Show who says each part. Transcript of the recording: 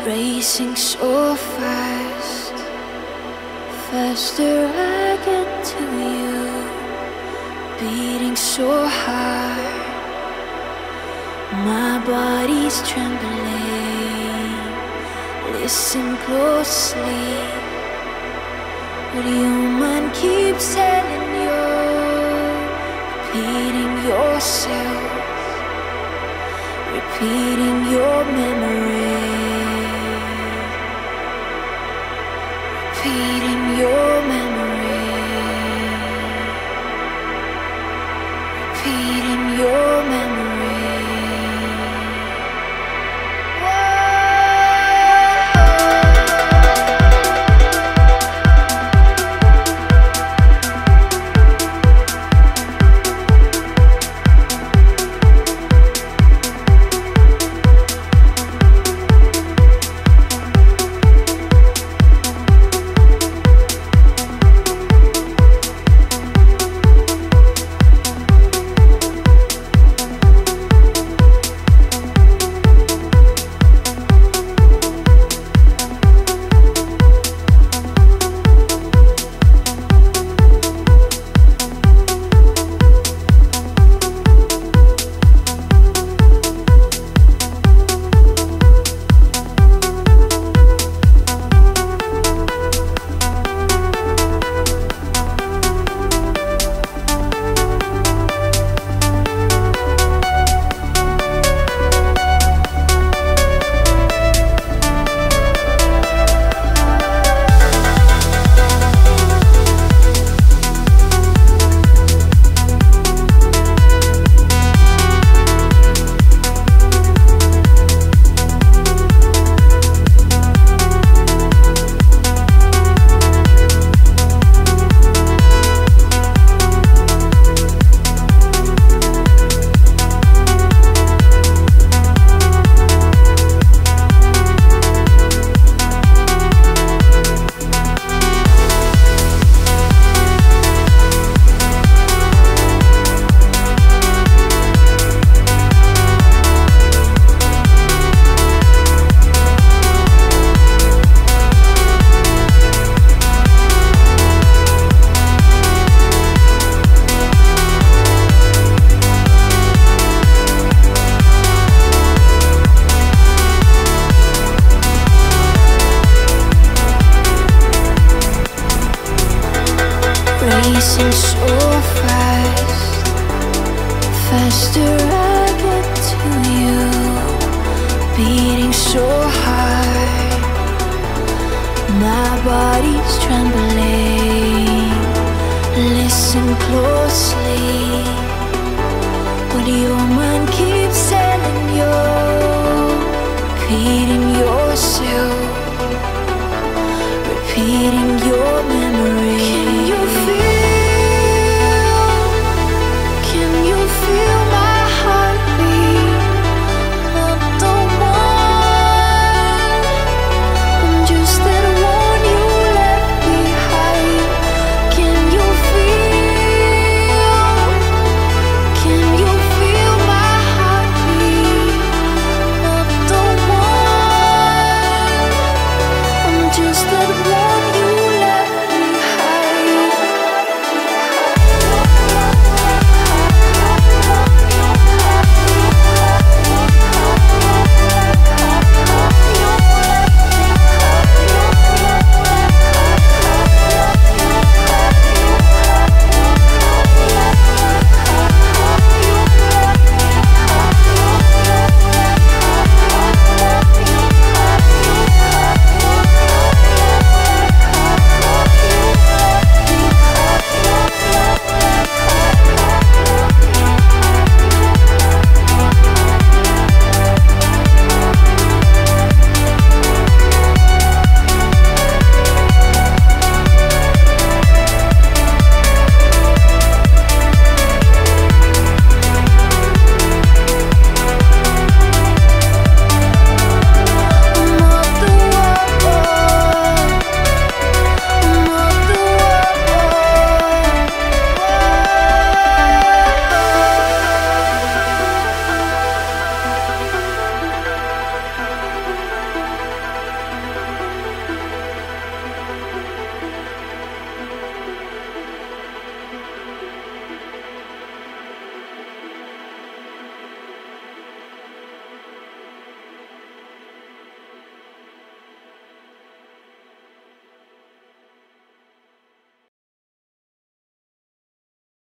Speaker 1: Racing so fast, faster I get to you, beating so hard, my body's trembling. Listen closely, what your mind keeps telling you, repeating yourself, repeating your memory. Repeating your memory, repeating your memory. Racing so fast, faster I get to you, beating so hard, my body's trembling. Listen closely, what your mind keeps telling you, repeating yourself, repeating your memory.